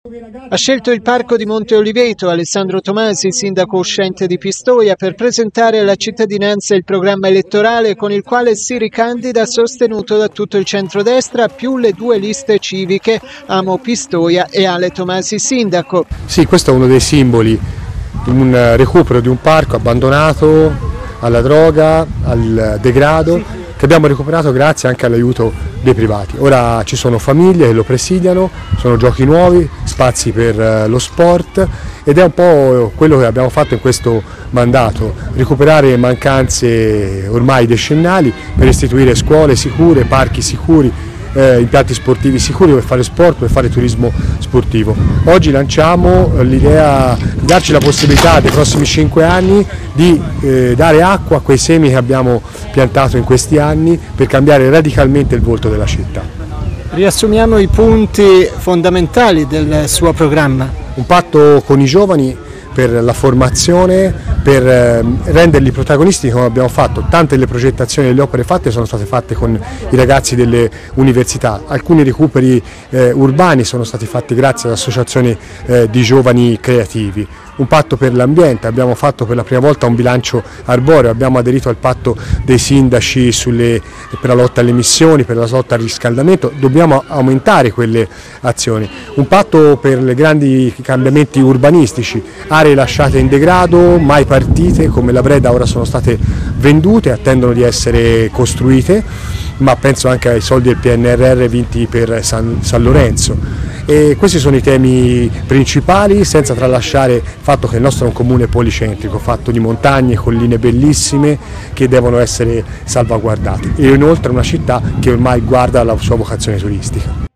Ha scelto il parco di Monte Oliveto Alessandro Tomasi, sindaco uscente di Pistoia, per presentare alla cittadinanza il programma elettorale con il quale si ricandida, sostenuto da tutto il centrodestra, più le due liste civiche Amo Pistoia e Ale Tomasi sindaco. Sì, questo è uno dei simboli di un recupero di un parco abbandonato alla droga, al degrado, che abbiamo recuperato grazie anche all'aiuto dei privati. Ora ci sono famiglie che lo presidiano, sono giochi nuovi, spazi per lo sport ed è un po' quello che abbiamo fatto in questo mandato, recuperare mancanze ormai decennali per istituire scuole sicure, parchi sicuri, impianti sportivi sicuri per fare sport, per fare turismo sportivo. Oggi lanciamo l'idea di darci la possibilità nei prossimi 5 anni di dare acqua a quei semi che abbiamo piantato in questi anni per cambiare radicalmente il volto della città. Riassumiamo i punti fondamentali del suo programma. Un patto con i giovani per la formazione, per renderli protagonisti come abbiamo fatto. Tante delle progettazioni delle opere fatte sono state fatte con i ragazzi delle università, alcuni recuperi urbani sono stati fatti grazie ad associazioni di giovani creativi. Un patto per l'ambiente, abbiamo fatto per la prima volta un bilancio arboreo, abbiamo aderito al patto dei sindaci per la lotta alle emissioni, per la lotta al riscaldamento, dobbiamo aumentare quelle azioni. Un patto per i grandi cambiamenti urbanistici, aree lasciate in degrado, mai partite come la Breda ora sono state vendute, attendono di essere costruite, ma penso anche ai soldi del PNRR vinti per San Lorenzo. E questi sono i temi principali, senza tralasciare il fatto che il nostro è un comune policentrico, fatto di montagne, colline bellissime che devono essere salvaguardate e inoltre una città che ormai guarda alla sua vocazione turistica.